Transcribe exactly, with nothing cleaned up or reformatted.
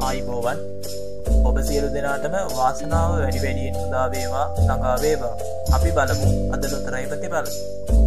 ආයිබෝවන් ඔබ සියලු දෙනාටම වාසනාව වැඩි වැඩියෙන් උදා වේවා ළඟා වේවා අපි බලමු අද ලොතරැයි ප්‍රතිඵල